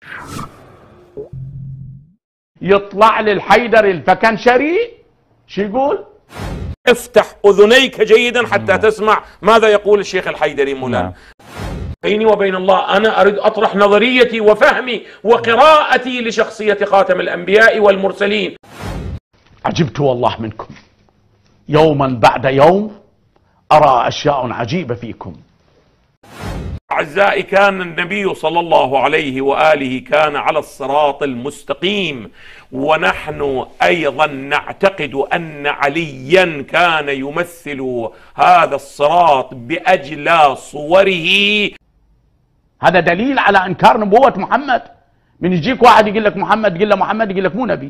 يطلع لي الحيدري الفكنشري شو يقول؟ افتح أذنيك جيدا حتى تسمع ماذا يقول الشيخ الحيدري مولانا. بيني وبين الله أنا أريد أطرح نظريتي وفهمي وقراءتي لشخصية خاتم الأنبياء والمرسلين. عجبت والله منكم، يوما بعد يوم أرى أشياء عجيبة فيكم. أعزائي، كان النبي صلى الله عليه وآله كان على الصراط المستقيم، ونحن أيضا نعتقد أن عليا كان يمثل هذا الصراط بأجلى صوره. هذا دليل على إنكار نبوة محمد. من يجيك واحد يقول لك محمد، يقول له محمد، يقول لك مو نبي.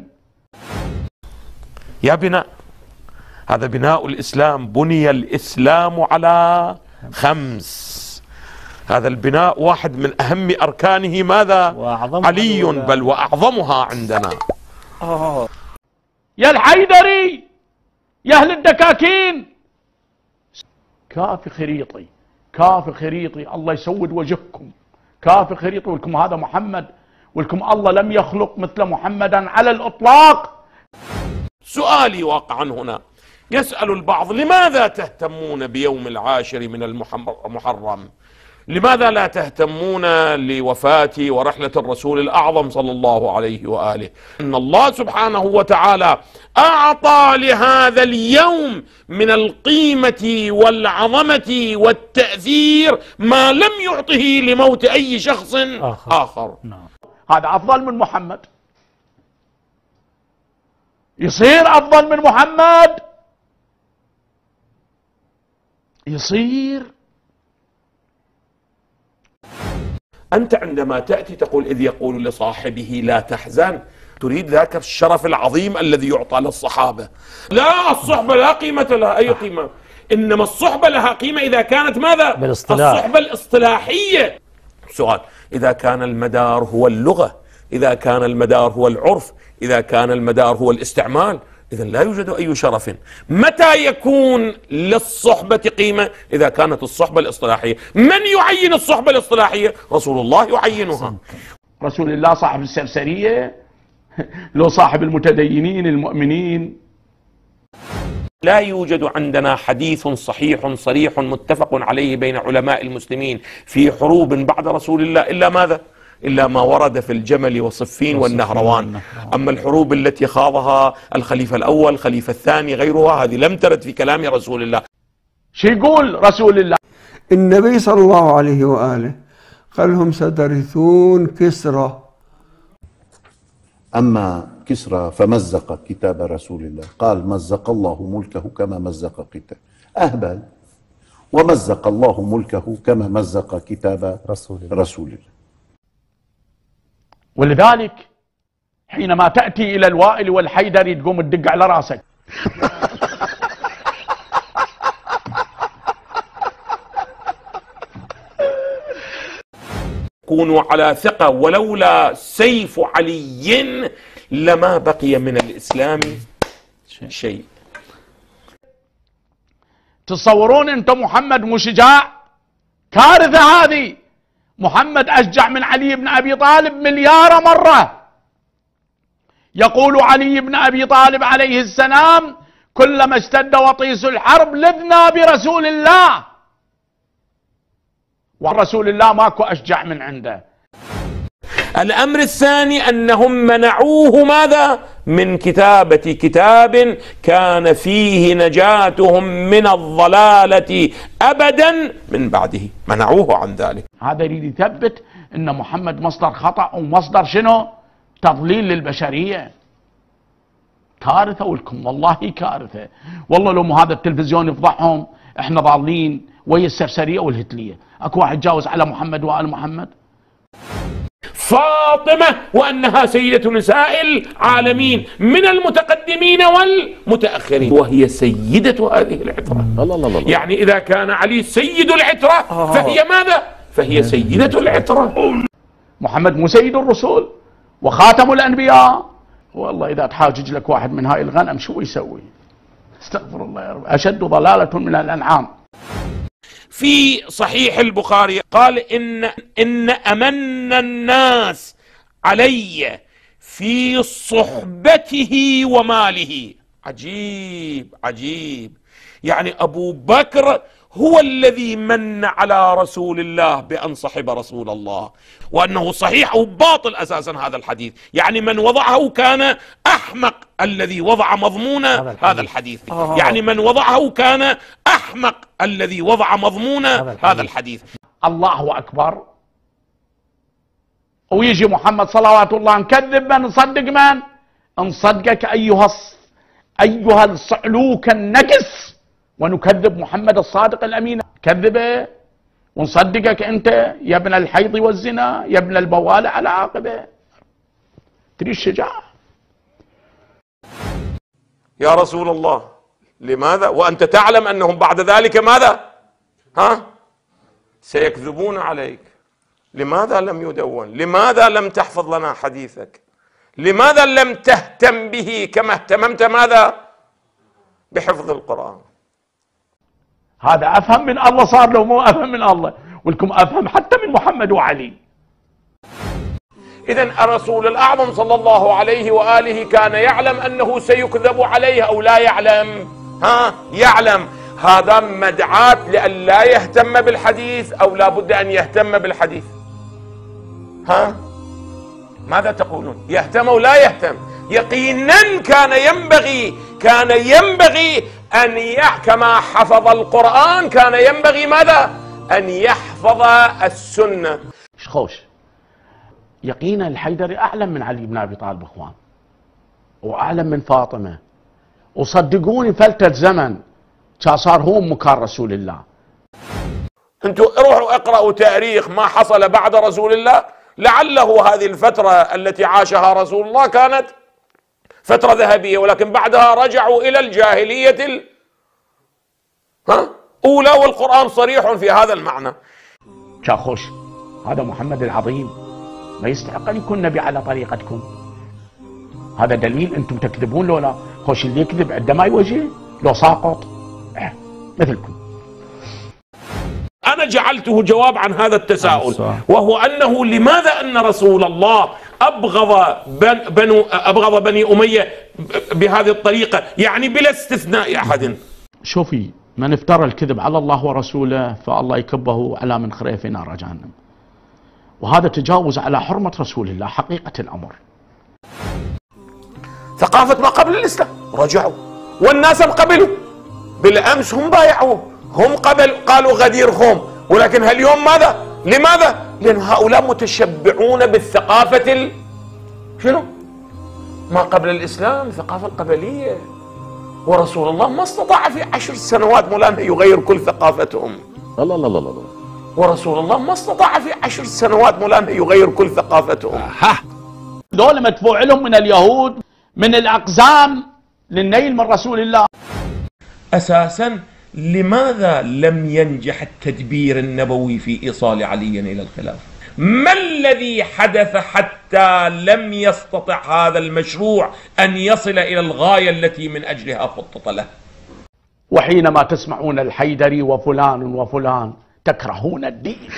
يا بناء، هذا بناء الإسلام. بني الإسلام على 5. هذا البناء واحد من أهم أركانه ماذا؟ علي، بل وأعظمها عندنا. يا الحيدري، يا أهل الدكاكين، كافي خريطي، كافي خريطي، الله يسود وجهكم. كافي خريطي، ولكم هذا محمد، ولكم الله لم يخلق مثل محمدا على الإطلاق. سؤالي واقعا هنا، يسأل البعض: لماذا تهتمون بيوم العاشر من المحرم؟ لماذا لا تهتمون لوفاة ورحلة الرسول الأعظم صلى الله عليه وآله؟ إن الله سبحانه وتعالى أعطى لهذا اليوم من القيمة والعظمة والتأثير ما لم يعطه لموت أي شخص آخر. هذا أفضل من محمد، يصير أفضل من محمد، يصير. أنت عندما تأتي تقول: إذ يقول لصاحبه لا تحزن، تريد ذاك الشرف العظيم الذي يعطى للصحابة. لا، الصحبة لا قيمة لها أي قيمة، إنما الصحبة لها قيمة إذا كانت ماذا؟ بالاصطلاح. الصحبة الاصطلاحية. سؤال: إذا كان المدار هو اللغة، إذا كان المدار هو العرف، إذا كان المدار هو الاستعمال، إذا لا يوجد أي شرف. متى يكون للصحبة قيمة؟ إذا كانت الصحبة الاصطلاحية. من يعين الصحبة الاصطلاحية؟ رسول الله يعينها. رسول الله صاحب السرسرية، لو صاحب المتدينين المؤمنين. لا يوجد عندنا حديث صحيح صريح متفق عليه بين علماء المسلمين في حروب بعد رسول الله إلا ماذا؟ إلا ما ورد في الجمل وصفين والنهروان. أما الحروب التي خاضها الخليفة الأول، الخليفة الثاني، غيرها، هذه لم ترد في كلام رسول الله. شو يقول رسول الله؟ النبي صلى الله عليه وآله قال لهم: سترثون كسرى. أما كسرى فمزق كتاب رسول الله، قال: مزق الله ملكه كما مزق كتاب أهبل، ومزق الله ملكه كما مزق كتاب رسول الله. ولذلك حينما تأتي إلى الوائل والحيدري تقوم تدق على راسك. كونوا على ثقة، ولولا سيف علي لما بقي من الإسلام شيء. تصورون أنتم محمد مو شجاع؟ كارثة هذه. محمد أشجع من علي بن أبي طالب مليار مرة. يقول علي بن أبي طالب عليه السلام: كلما اشتد وطيس الحرب لذنا برسول الله. ورسول الله ماكو أشجع من عنده. الأمر الثاني أنهم منعوه ماذا؟ من كتابة كتاب كان فيه نجاتهم من الضلالة أبدا من بعده، منعوه عن ذلك. هذا يريد يثبت أن محمد مصدر خطأ ومصدر شنو؟ تضليل للبشرية. كارثة ولكم، والله كارثة. والله لو مو هذا التلفزيون يفضحهم، احنا ضالين ويا السرسرية والهتلية. اكو واحد جاوز على محمد وآل محمد؟ فاطمة وأنها سيدة نساء العالمين من المتقدمين والمتأخرين، وهي سيدة هذه العترة. الله. يعني إذا كان علي سيد العترة فهي ماذا؟ فهي سيدة العترة. محمد مو سيد الرسل وخاتم الأنبياء؟ والله إذا تحاجج لك واحد من هاي الغنم شو يسوي؟ استغفر الله يا رب، أشد ضلالة من الأنعام. في صحيح البخاري قال: إن أمن الناس علي في صحبته وماله. عجيب عجيب، يعني أبو بكر هو الذي من على رسول الله بأن صحب رسول الله، وأنه صحيح أو باطل أساسا هذا الحديث، يعني من وضعه كان أحمق الذي وضع مضمون هذا الحديث. يعني من وضعه كان أحمق الذي وضع مضمون هذا الحديث. الله أكبر. ويجي محمد صلوات الله، نكذب من نصدق من؟ نصدقك أيها الصعلوك النجس، ونكذب محمد الصادق الأمين. كذبه ونصدقك أنت يا ابن الحيض والزنا، يا ابن البوالة على عاقبه. تريد الشجاعة يا رسول الله، لماذا وأنت تعلم أنهم بعد ذلك ماذا؟ سيكذبون عليك. لماذا لم يدون؟ لماذا لم تحفظ لنا حديثك؟ لماذا لم تهتم به كما اهتممت ماذا؟ بحفظ القرآن. هذا أفهم من الله، صار له مو أفهم من الله، ولكم أفهم حتى من محمد وعلي. إذن الرسول الأعظم صلى الله عليه وآله كان يعلم أنه سيكذب عليه أو لا يعلم؟ يعلم. هذا مدعاة لأن لا يهتم بالحديث أو لا بد أن يهتم بالحديث؟ ماذا تقولون؟ يهتم أو لا يهتم؟ يقينا كان ينبغي أن كما حفظ القرآن كان ينبغي ماذا؟ أن يحفظ السنة. شخوش يقينا الحيدري أعلم من علي بن أبي طالب إخوان، وأعلم من فاطمة، وصدقوني فلتة زمن كان صار هو مكان رسول الله. انتم روحوا اقرأوا تاريخ ما حصل بعد رسول الله، لعله هذه الفترة التي عاشها رسول الله كانت فترة ذهبية، ولكن بعدها رجعوا إلى الجاهلية أولى، والقرآن صريح في هذا المعنى. شاخوش هذا محمد العظيم ما يستحق أن يكون نبي على طريقتكم. هذا دليل أنتم تكذبون. لولا خوش اللي يكذب عندما يوجه لو ساقط مثلكم. أنا جعلته جواب عن هذا التساؤل، وهو أنه لماذا أن رسول الله أبغض بني أمية بهذه الطريقة، يعني بلا استثناء أحد. شوفي، من افترى الكذب على الله ورسوله فالله يكبه على منخره في نار جهنم، وهذا تجاوز على حرمة رسول الله حقيقة الأمر. ثقافة ما قبل الإسلام رجعوا، والناس قبلوا. بالأمس هم بايعوه، هم قالوا غدير خوم، ولكن هاليوم ماذا؟ لماذا؟ لأن هؤلاء متشبعون بالثقافة شنو؟ ما قبل الإسلام، الثقافة القبلية. ورسول الله ما استطاع في 10 سنوات مولانا يغير كل ثقافتهم. الله. ورسول الله ما استطاع في 10 سنوات مولانا يغير كل ثقافتهم. دول مدفوع لهم من اليهود من الأقزام للنيل من رسول الله. أساسا لماذا لم ينجح التدبير النبوي في إيصال علي إلى الخلافة؟ ما الذي حدث حتى لم يستطع هذا المشروع أن يصل إلى الغاية التي من أجلها خطط له؟ وحينما تسمعون الحيدري وفلان وفلان تكرهون الدين.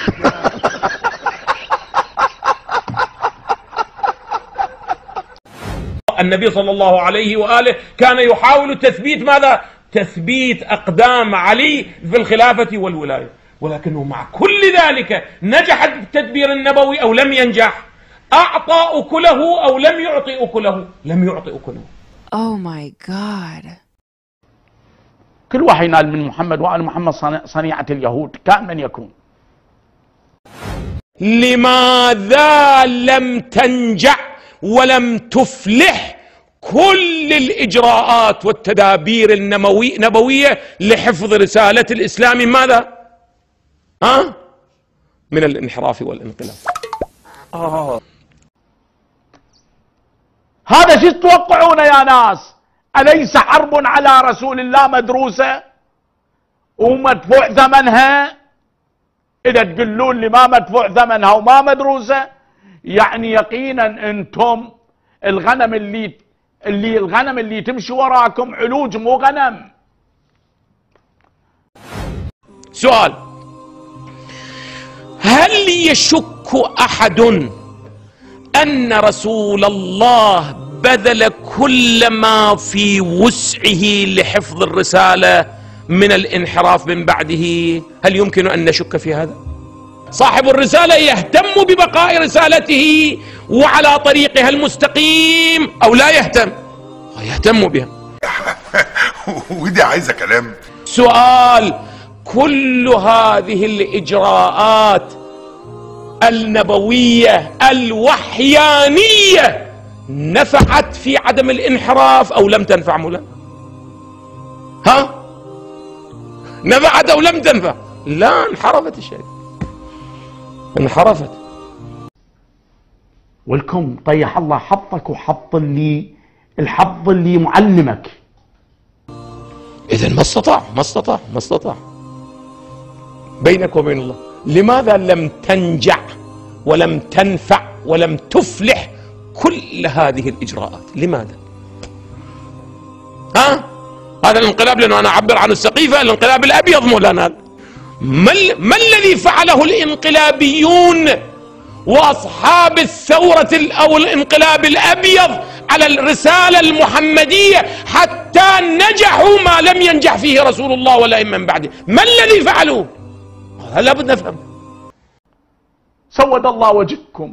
النبي صلى الله عليه وآله كان يحاول تثبيت ماذا؟ تثبيت أقدام علي في الخلافة والولاية، ولكنه مع كل ذلك نجح التدبير النبوي أو لم ينجح؟ أعطى أكله أو لم يعطي أكله؟ لم يعطي أكله. Oh my God. كل واحد ينال من محمد وآل محمد صنيعة اليهود كان من يكون. لماذا لم تنجح ولم تفلح كل الإجراءات والتدابير النبوية لحفظ رسالة الإسلام ماذا؟ من الانحراف والانقلاب. هذا شو تتوقعون يا ناس؟ أليس حرب على رسول الله مدروسة ومدفوع ثمنها؟ إذا تقولون لي ما مدفوع ثمنها وما مدروسة، يعني يقينا أنتم الغنم اللي تمشي وراكم علوج مو غنم. سؤال: هل يشك أحد أن رسول الله بذل كل ما في وسعه لحفظ الرسالة من الانحراف من بعده؟ هل يمكن أن نشك في هذا؟ صاحب الرسالة يهتم ببقاء رسالته وعلى طريقها المستقيم أو لا يهتم؟ يهتم بها. ودي عايزة كلام. سؤال: كل هذه الإجراءات النبوية الوحيانية نفعت في عدم الانحراف أو لم تنفع مولانا؟ ها؟ نفعت أو لم تنفع؟ لا، انحرفت الشريعة، انحرفت. ولكم طيح الله حظك وحط الحظ اللي معلمك. إذن ما استطاع بينك وبين الله. لماذا لم تنجح ولم تنفع ولم تفلح كل هذه الإجراءات؟ لماذا؟ هذا الانقلاب، لأنه أنا أعبر عن السقيفة، الانقلاب الأبيض مولانا. ما الذي فعله الانقلابيون وأصحاب الثورة أو الانقلاب الأبيض على الرسالة المحمدية حتى نجحوا ما لم ينجح فيه رسول الله ولا من بعده؟ ما الذي فعلوه؟ هذا لابد نفهم. سود الله وجهكم.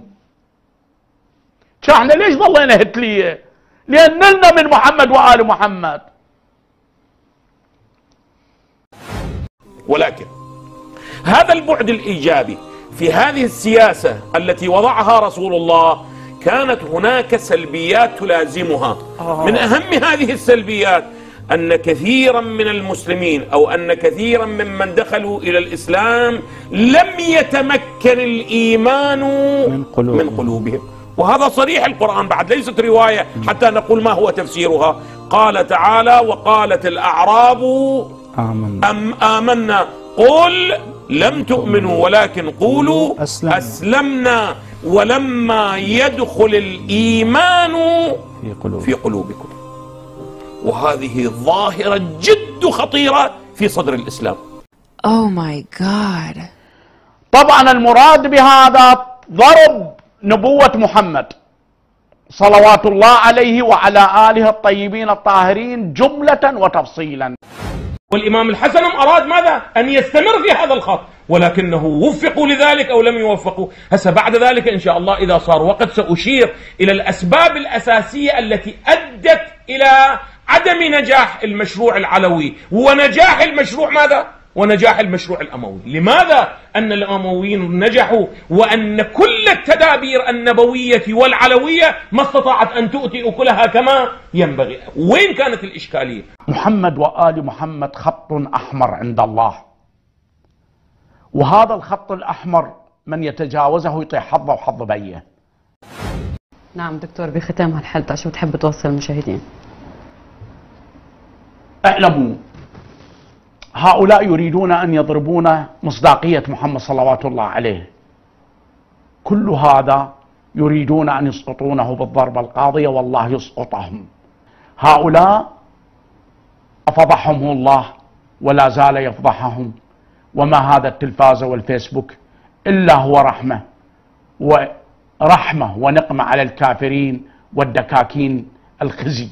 احنا ليش ظلينا هتلية؟ لأن لنا من محمد وآل محمد. ولكن هذا البعد الإيجابي في هذه السياسة التي وضعها رسول الله، كانت هناك سلبيات تلازمها. من أهم هذه السلبيات أن كثيرا من المسلمين أو أن كثيرا ممن دخلوا إلى الإسلام لم يتمكن الإيمان من قلوبهم. وهذا صريح القرآن بعد، ليست رواية حتى نقول ما هو تفسيرها. قال تعالى: وقالت الأعراب آمنا قل لم تؤمنوا ولكن قولوا أسلمنا ولما يدخل الإيمان في قلوبكم. وهذه ظاهرة جد خطيرة في صدر الإسلام. Oh my God. طبعا المراد بهذا ضرب نبوة محمد صلوات الله عليه وعلى آله الطيبين الطاهرين جملة وتفصيلا. والإمام الحسن أراد ماذا؟ أن يستمر في هذا الخط، ولكنه وفقوا لذلك أو لم يوفقوا. هسه بعد ذلك إن شاء الله إذا صار وقت سأشير إلى الأسباب الأساسية التي أدت إلى عدم نجاح المشروع العلوي ونجاح المشروع ماذا؟ ونجاح المشروع الأموي. لماذا أن الأمويين نجحوا وأن كل التدابير النبوية والعلوية ما استطاعت أن تؤتي أكلها كما ينبغي؟ وين كانت الإشكالية؟ محمد وآل محمد خط أحمر عند الله، وهذا الخط الأحمر من يتجاوزه يطيح حظه وحظ بيه. نعم دكتور، بختام هالحلقة شو بتحب توصل للمشاهدين؟ اعلموا هؤلاء يريدون أن يضربون مصداقية محمد صلوات الله عليه. كل هذا يريدون أن يسقطونه بالضربة القاضية، والله يسقطهم. هؤلاء فضحهم الله ولا زال يفضحهم، وما هذا التلفاز والفيسبوك إلا هو رحمة ونقمة على الكافرين والدكاكين الخزي.